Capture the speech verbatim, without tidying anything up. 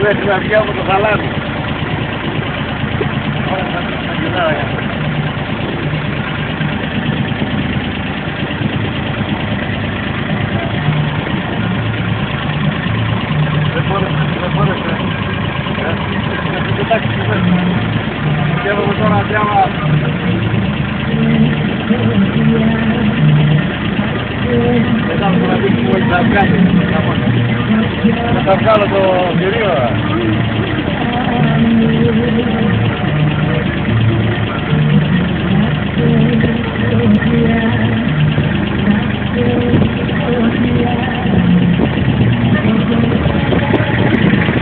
πρέπει να βγει από το χαλάμι. Όλα θα κοινάρα για αυτό. Δεν μπόρεσε, δεν μπόρεσε. Εντάξει, και εγώ τώρα διάβα. Μετά θα να δείξει που έχει τα βγάλει. Θα τα βγάλω το κυρίω.